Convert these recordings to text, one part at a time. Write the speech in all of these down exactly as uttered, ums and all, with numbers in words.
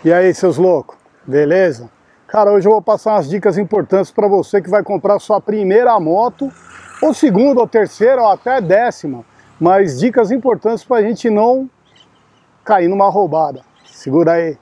E aí, seus loucos, beleza? Cara, hoje eu vou passar umas dicas importantes para você que vai comprar sua primeira moto, ou segunda, ou terceira, ou até décima. Mas dicas importantes para a gente não cair numa roubada. Segura aí.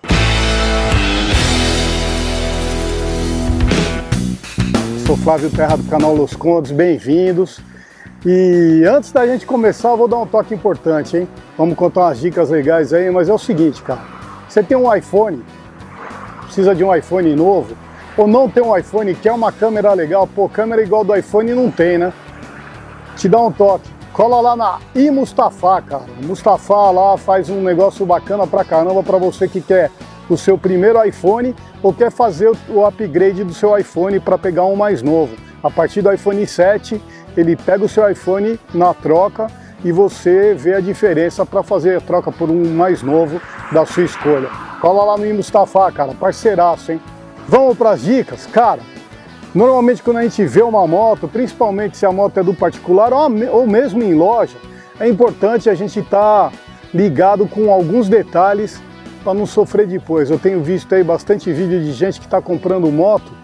Sou Flávio Terra do canal Los Condes, bem-vindos. E antes da gente começar, eu vou dar um toque importante, hein? Vamos contar umas dicas legais aí, mas é o seguinte, cara. Você tem um iPhone, precisa de um iPhone novo, ou não tem um iPhone, quer uma câmera legal, pô, câmera igual do iPhone não tem, né? Te dá um toque, cola lá na iMustafa, cara. Mustafa lá faz um negócio bacana pra caramba pra você que quer o seu primeiro iPhone ou quer fazer o upgrade do seu iPhone para pegar um mais novo. A partir do iPhone sete, ele pega o seu iPhone na troca e você vê a diferença para fazer a troca por um mais novo da sua escolha. Cola lá no iMustafa, cara, parceiraço, hein? Vamos para as dicas? Cara, normalmente quando a gente vê uma moto, principalmente se a moto é do particular ou mesmo em loja, é importante a gente estar ligado com alguns detalhes para não sofrer depois. Eu tenho visto aí bastante vídeo de gente que está comprando moto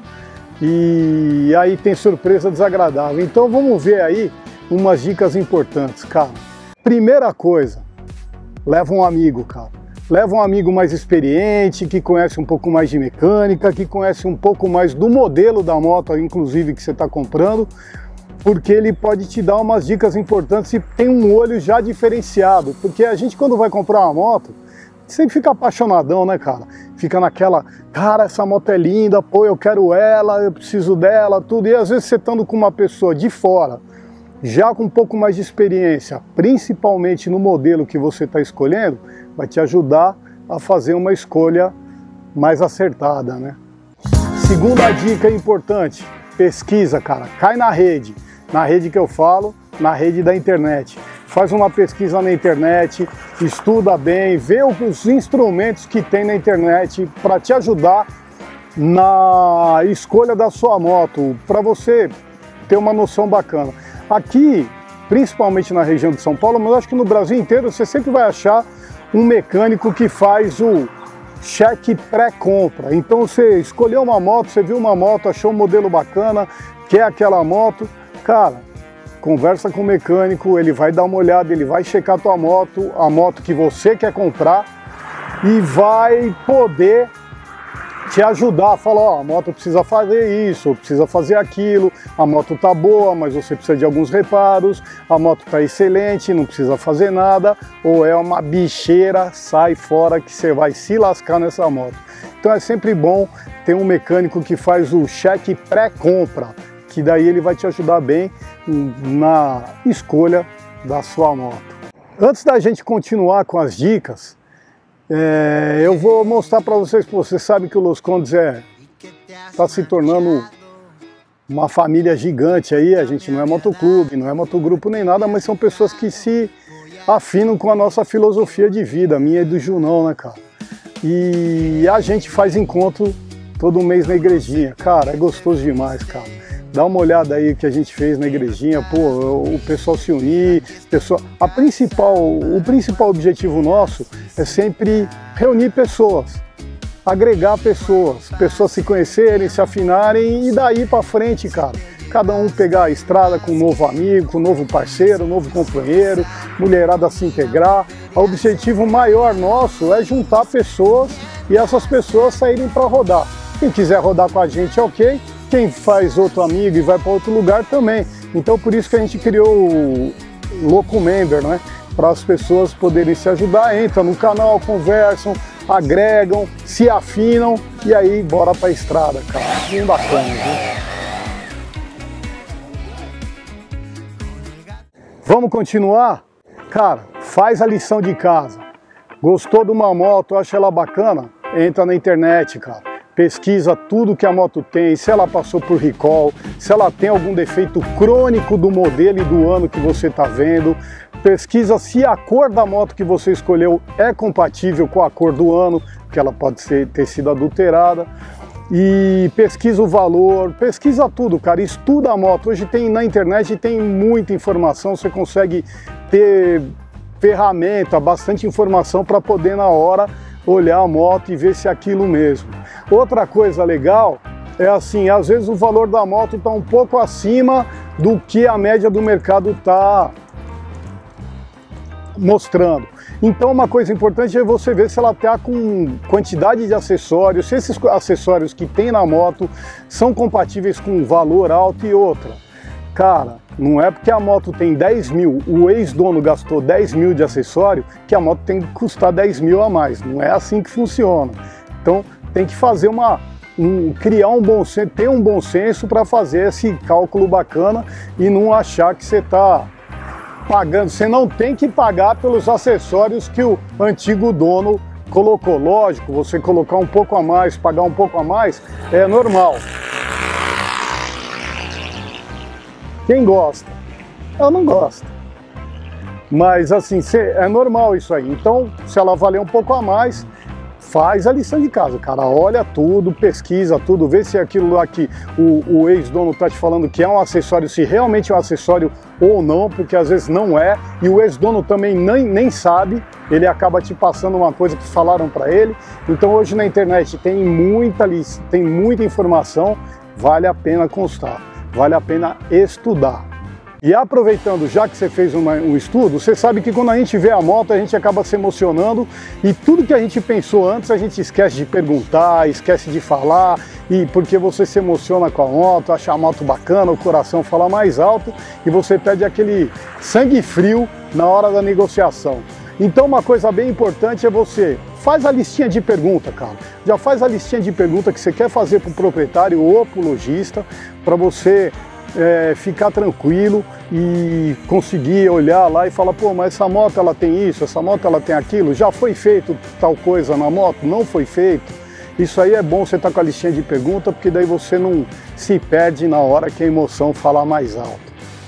e aí tem surpresa desagradável. Então vamos ver aí umas dicas importantes, cara. Primeira coisa, leva um amigo, cara. Leva um amigo mais experiente, que conhece um pouco mais de mecânica, que conhece um pouco mais do modelo da moto, inclusive, que você está comprando, porque ele pode te dar umas dicas importantes e tem um olho já diferenciado. Porque a gente, quando vai comprar uma moto, sempre fica apaixonadão, né, cara? Fica naquela, cara, essa moto é linda, pô, eu quero ela, eu preciso dela, tudo. E às vezes você estando com uma pessoa de fora, já com um pouco mais de experiência, principalmente no modelo que você está escolhendo, vai te ajudar a fazer uma escolha mais acertada, né? Segunda dica importante, pesquisa, cara. Cai na rede. Na rede que eu falo, na rede da internet. Faz uma pesquisa na internet, estuda bem, vê os instrumentos que tem na internet para te ajudar na escolha da sua moto, para você ter uma noção bacana. Aqui, principalmente na região de São Paulo, mas acho que no Brasil inteiro, você sempre vai achar um mecânico que faz o cheque pré-compra. Então você escolheu uma moto, você viu uma moto, achou um modelo bacana, quer aquela moto, cara, conversa com o mecânico, ele vai dar uma olhada, ele vai checar a tua moto, a moto que você quer comprar e vai poder te ajudar, falar, ó, a moto precisa fazer isso, precisa fazer aquilo, a moto tá boa, mas você precisa de alguns reparos, a moto tá excelente, não precisa fazer nada, ou é uma bicheira, sai fora que você vai se lascar nessa moto. Então é sempre bom ter um mecânico que faz o cheque pré-compra, que daí ele vai te ajudar bem na escolha da sua moto. Antes da gente continuar com as dicas, É, eu vou mostrar para vocês, você sabe que o Los Condes é, tá se tornando uma família gigante aí, a gente não é motoclube, não é motogrupo nem nada, mas são pessoas que se afinam com a nossa filosofia de vida, minha e do Junão, né, cara? E a gente faz encontro todo mês na igrejinha, cara, é gostoso demais, cara. Dá uma olhada aí que a gente fez na igrejinha, pô, o pessoal se unir, pessoa, a principal, o principal objetivo nosso é sempre reunir pessoas, agregar pessoas, pessoas se conhecerem, se afinarem e daí pra frente, cara. Cada um pegar a estrada com um novo amigo, com um novo parceiro, um novo companheiro, mulherada se integrar. O objetivo maior nosso é juntar pessoas e essas pessoas saírem para rodar. Quem quiser rodar com a gente é ok. Quem faz outro amigo e vai para outro lugar também. Então por isso que a gente criou o Locomember, né? Para as pessoas poderem se ajudar, entram no canal, conversam, agregam, se afinam e aí bora para a estrada, cara. Bem bacana, viu? Vamos continuar? Cara, faz a lição de casa. Gostou de uma moto, acha ela bacana? Entra na internet, cara. Pesquisa tudo que a moto tem, se ela passou por recall, se ela tem algum defeito crônico do modelo e do ano que você está vendo. Pesquisa se a cor da moto que você escolheu é compatível com a cor do ano, porque ela pode ser, ter sido adulterada. E pesquisa o valor, pesquisa tudo, cara, estuda a moto. Hoje tem na internet tem muita informação, você consegue ter ferramenta, bastante informação para poder na hora olhar a moto e ver se é aquilo mesmo. Outra coisa legal é assim, às vezes o valor da moto está um pouco acima do que a média do mercado está mostrando. Então uma coisa importante é você ver se ela está com quantidade de acessórios, se esses acessórios que tem na moto são compatíveis com valor alto. E outra, cara, não é porque a moto tem dez mil, o ex-dono gastou dez mil de acessório, que a moto tem que custar dez mil a mais. Não é assim que funciona. Então tem que fazer uma, um, criar um bom senso, ter um bom senso para fazer esse cálculo bacana e não achar que você está pagando. Você não tem que pagar pelos acessórios que o antigo dono colocou. Lógico, você colocar um pouco a mais, pagar um pouco a mais, é normal. Quem gosta? Eu não gosto. Mas assim, é normal isso aí. Então, se ela valer um pouco a mais, faz a lição de casa, cara. Olha tudo, pesquisa tudo, vê se aquilo lá que o, o ex-dono tá te falando que é um acessório, se realmente é um acessório ou não, porque às vezes não é. E o ex-dono também nem, nem sabe, ele acaba te passando uma coisa que falaram para ele. Então hoje na internet tem muita, tem muita informação, vale a pena constar. Vale a pena estudar. E aproveitando, já que você fez uma, um estudo, você sabe que quando a gente vê a moto, a gente acaba se emocionando e tudo que a gente pensou antes, a gente esquece de perguntar, esquece de falar, e porque você se emociona com a moto, acha a moto bacana, o coração fala mais alto e você perde aquele sangue frio na hora da negociação. Então uma coisa bem importante é você faz a listinha de pergunta, cara. Já faz a listinha de pergunta que você quer fazer para o proprietário ou para o lojista, para você é, ficar tranquilo e conseguir olhar lá e falar, pô, mas essa moto ela tem isso, essa moto ela tem aquilo, já foi feito tal coisa na moto? Não foi feito? Isso aí é bom você estar com a listinha de pergunta, porque daí você não se perde na hora que a emoção falar mais alto.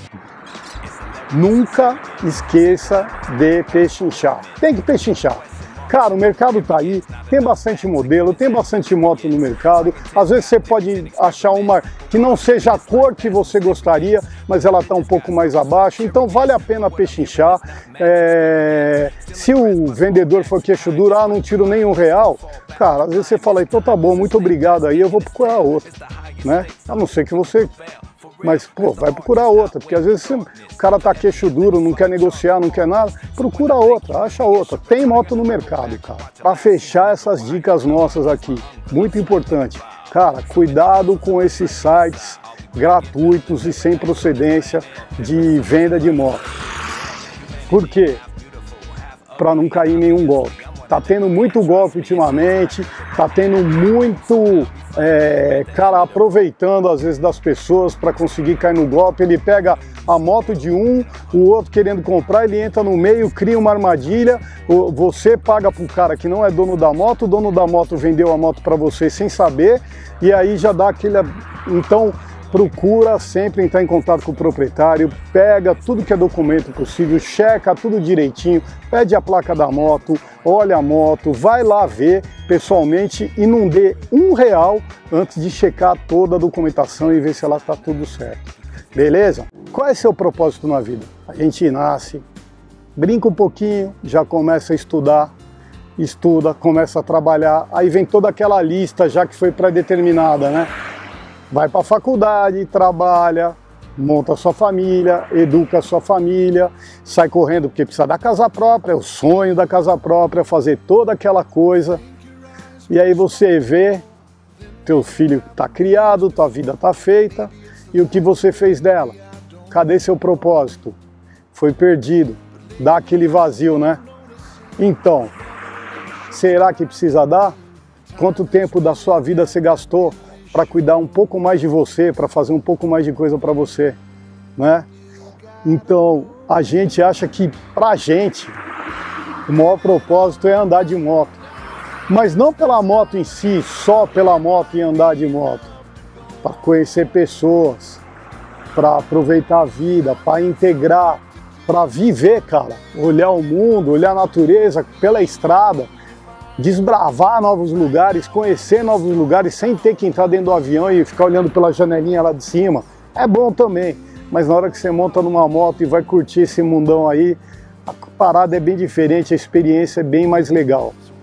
Nunca esqueça de pechinchar. Tem que pechinchar. Cara, o mercado tá aí, tem bastante modelo, tem bastante moto no mercado. Às vezes você pode achar uma que não seja a cor que você gostaria, mas ela tá um pouco mais abaixo. Então vale a pena pechinchar. É... Se o vendedor for queixo duro, ah, não tiro nem um real, cara, às vezes você fala, então tá bom, muito obrigado aí, eu vou procurar outra, né? A não ser que você... Mas, pô, vai procurar outra, porque às vezes o cara tá queixo duro, não quer negociar, não quer nada, procura outra, acha outra. Tem moto no mercado, cara. Para fechar essas dicas nossas aqui, muito importante, cara, cuidado com esses sites gratuitos e sem procedência de venda de moto. Por quê? Para não cair em nenhum golpe. Tá tendo muito golpe ultimamente, tá tendo muito é, cara aproveitando às vezes das pessoas para conseguir cair no golpe. Ele pega a moto de um, o outro querendo comprar, ele entra no meio, cria uma armadilha, você paga pro cara que não é dono da moto, o dono da moto vendeu a moto para você sem saber, e aí já dá aquele... Então, procura sempre entrar em contato com o proprietário, pega tudo que é documento possível, checa tudo direitinho, pede a placa da moto, olha a moto, vai lá ver pessoalmente e não dê um real antes de checar toda a documentação e ver se ela está tudo certo. Beleza? Qual é seu propósito na vida? A gente nasce, brinca um pouquinho, já começa a estudar, estuda, começa a trabalhar, aí vem toda aquela lista já que foi pré-determinada, né? Vai para a faculdade, trabalha, monta a sua família, educa a sua família, sai correndo porque precisa da casa própria, é o sonho da casa própria, fazer toda aquela coisa. E aí você vê, teu filho está criado, tua vida está feita, e o que você fez dela? Cadê seu propósito? Foi perdido, dá aquele vazio, né? Então, será que precisa dar? Quanto tempo da sua vida você gastou para cuidar um pouco mais de você, para fazer um pouco mais de coisa para você, né? Então, a gente acha que pra gente o maior propósito é andar de moto, mas não pela moto em si, só pela moto e andar de moto, para conhecer pessoas, para aproveitar a vida, para integrar, para viver, cara, olhar o mundo, olhar a natureza pela estrada, desbravar novos lugares, conhecer novos lugares sem ter que entrar dentro do avião e ficar olhando pela janelinha lá de cima. É bom também, mas na hora que você monta numa moto e vai curtir esse mundão aí, a parada é bem diferente, a experiência é bem mais legal.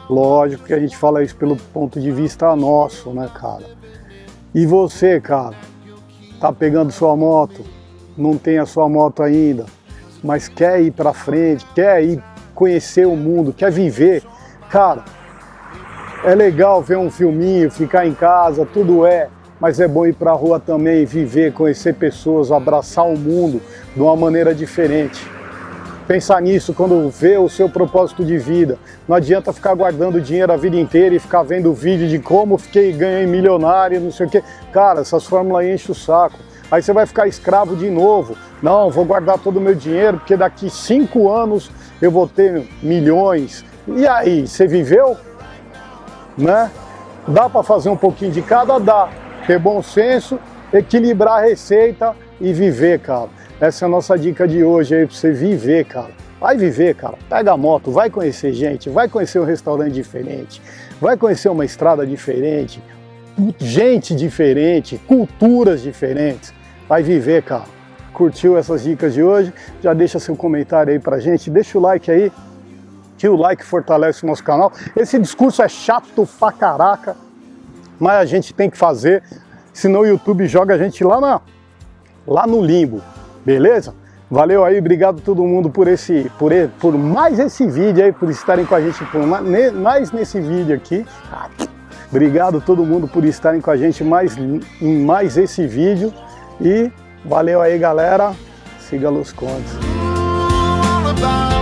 Lógico que a gente fala isso pelo ponto de vista nosso, né, cara? E você, cara, tá pegando sua moto, não tem a sua moto ainda, mas quer ir pra frente, quer ir conhecer o mundo, quer viver, cara, é legal ver um filminho, ficar em casa, tudo é, mas é bom ir pra rua também, viver, conhecer pessoas, abraçar o mundo de uma maneira diferente. Pensar nisso quando vê o seu propósito de vida. Não adianta ficar guardando dinheiro a vida inteira e ficar vendo vídeo de como fiquei, ganhei milionário, não sei o quê. Cara, essas fórmulas enchem o saco. Aí você vai ficar escravo de novo. Não, vou guardar todo o meu dinheiro porque daqui cinco anos eu vou ter milhões. E aí, você viveu? Né? Dá para fazer um pouquinho de cada? Dá. Ter bom senso, equilibrar a receita e viver, cara. Essa é a nossa dica de hoje aí, pra você viver, cara. Vai viver, cara. Pega a moto, vai conhecer gente, vai conhecer um restaurante diferente, vai conhecer uma estrada diferente, gente diferente, culturas diferentes. Vai viver, cara. Curtiu essas dicas de hoje? Já deixa seu comentário aí pra gente, deixa o like aí, que o like fortalece o nosso canal. Esse discurso é chato pra caraca, mas a gente tem que fazer, senão o YouTube joga a gente lá, na, lá no limbo. Beleza? Valeu aí, obrigado a todo mundo por esse, por, por mais esse vídeo aí, por estarem com a gente por mais nesse vídeo aqui. Obrigado a todo mundo por estarem com a gente mais, em mais esse vídeo. E valeu aí, galera. Siga Los Condes.